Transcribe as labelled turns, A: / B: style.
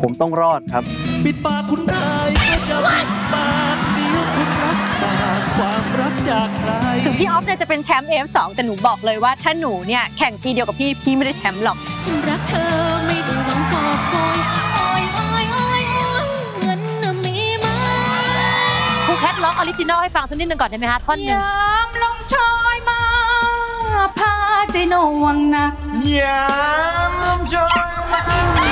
A: ผมต้องรอดครับ
B: ปิดปากคุณได้ก็จะปิดปากเดียวคุณรับปากความรักจากใคร
C: ถึงพี่ออฟเนี่ยจะเป็นแชมป์ AF2 แต่หนูบอกเลยว่าถ้าหนูเนี่ยแข่งปีเดียวกับพี่ไม่ได้แชมป์หรอก
D: ฉันรักเธอไม่ได้หวังกอบโกยโอ้ยโอ้ยโอ้ยโอ้ยเงินมีไหม
C: ครูแคทร้องออริจินอลให้ฟังสักนิดนึงก่อนได้ไหมคะท่อนหนึ่ง
D: ยามลมชอยมาพาใจหน่วงหนัก
B: ยามลมชอยมา